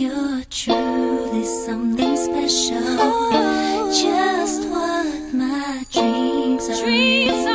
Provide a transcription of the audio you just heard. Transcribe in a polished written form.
You're truly something special. Just what my dreams are.